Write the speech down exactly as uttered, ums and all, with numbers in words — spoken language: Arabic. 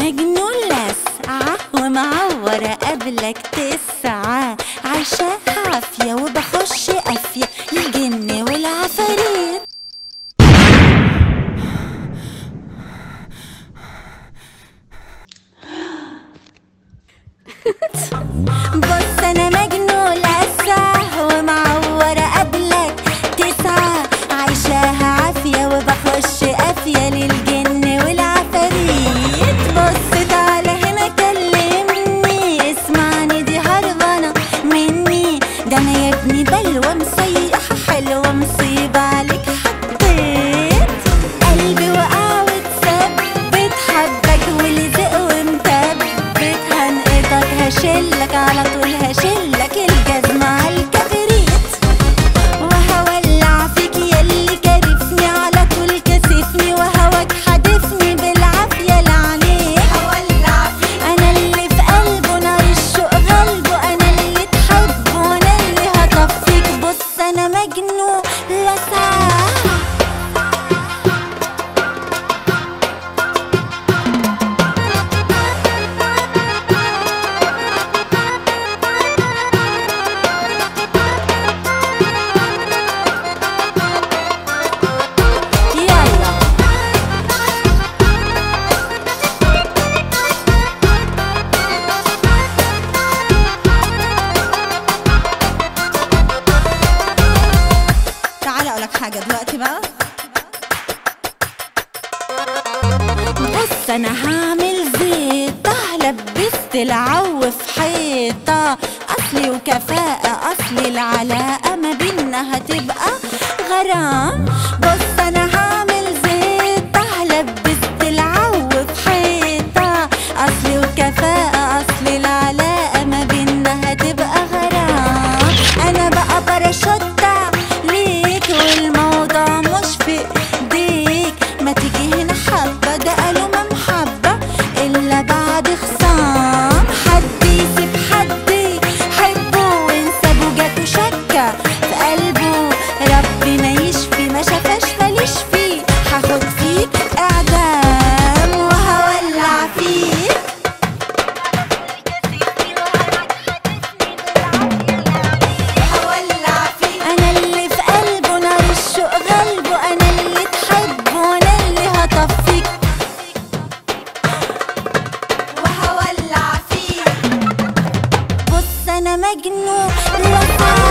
مجنون لسعة ومعورة قبلك تسعة، عايشة عافية وبخش قافية الجن والعفاريت. بص انا مجنون لسعة ومعورة قبلك تسعة، عايشة عافية وبخش قافية للجن والعفاريت. بص تعالى هنا كلمني، اسمعني دي هربانة مني، ده انا يا ابني بلوى مسيحة حلوة مصيبة عليك حطيت. قلبي وقع واتثبت حبك ولزق ومثبت، هنقطك هشلك على طول هشلك الجزمة عالكبريت، وهولع فيك ياللي كارفني على طول كاسفني، وهواك حادفني بالعافية لعليك. هولع فيك انا اللي في قلبه نار الشوق غلبه، انا اللي تحبه وانا اللي هطفيك. بص انا مجنون لسعة. تعالى اقولك حاجة دلوقتي بقى. بص انا هعمل زيطة، لبست العو في حيطة، اصلي وكفاءة اصلي العلاقة ما بينا هتبقى غرام. بص انا هعمل زيطة، لبست العو في حيطة، اصلي وكفاءة اصلي العلاقة ما بينا هتبقى غرام. انا بقى باراشوتة ليك والموضوع مش في ايديك، ما تيجي هنا حبة ده قالوا ما محبة الا بعد خصام. حد يسيب حد يحبه وانسابه جاته شكة في قلبه، ربنا يشفي ما شافاش ماليش فيه، هاخد فيك اعدام وهولع فيك. هولع فيك انا اللي في قلبه نار الشوق غلبه، انا اللي تحبه وانا اللي هطفيك، وهولع فيك. بص انا مجنون لسعة.